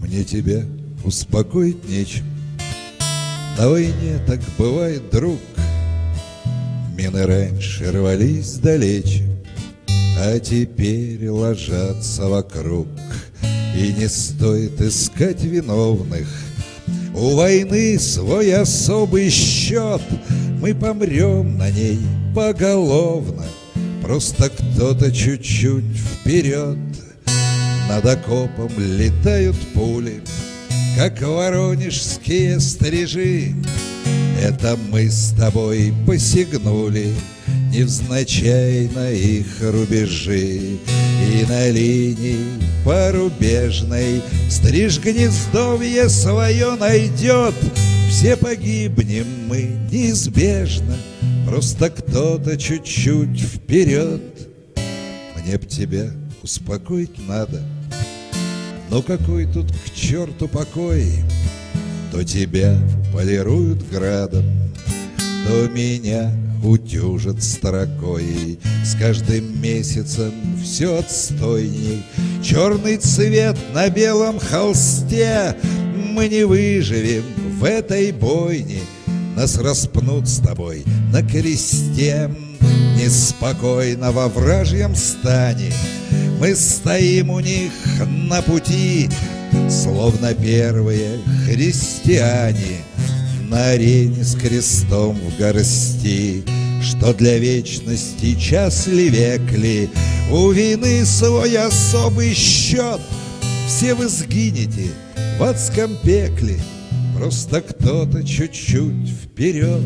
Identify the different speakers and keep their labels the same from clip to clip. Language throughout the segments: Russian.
Speaker 1: Мне тебя успокоить нечем. На войне так бывает, друг. Мины раньше рвались далече, а теперь ложатся вокруг. И не стоит искать виновных. У войны свой особый счет. Мы помрем на ней поголовно. Просто кто-то чуть-чуть вперед. Над окопом летают пули, как воронежские стрижи. Это мы с тобой посягнули невзначай на их рубежи. И на линии порубежной стриж гнездовье свое найдет. Все погибнем мы неизбежно, просто кто-то чуть-чуть вперед. Мне б тебя успокоить надо, но какой тут к черту покой? То тебя полируют градом, то меня утюжат строкой. С каждым месяцем все отстойней. Черный цвет на белом холсте. Мы не выживем в этой бойне. Нас распнут с тобой на кресте. Неспокойно во вражьем стане мы стоим у них на пути, словно первые христиане на арене с крестом в горсти. Что для вечности час ли век ли, у вины свой особый счет. Все вы сгинете в адском пекле, просто кто-то чуть-чуть вперед.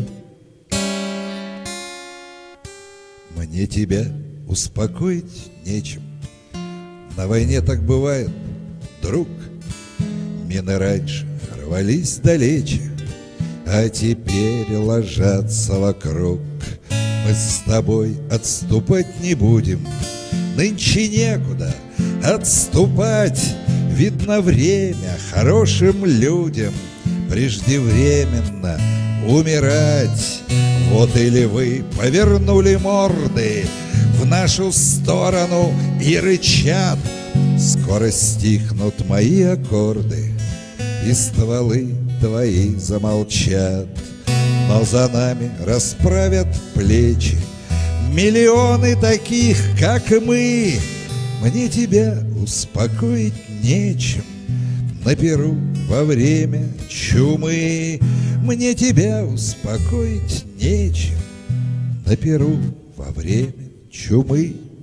Speaker 1: Мне тебя успокоить нечем. На войне так бывает, друг. Мины раньше рвались далече, а теперь ложатся вокруг. Мы с тобой отступать не будем, нынче некуда отступать. Видно, время хорошим людям преждевременно умирать. Вот или вы повернули морды в нашу сторону и рычат. Скоро стихнут мои аккорды, и стволы твои замолчат. Но за нами расправят плечи миллионы таких, как мы. Мне тебя успокоить нечем. На Перу во время чумы мне тебя успокоить нечем. На Перу во время чумы.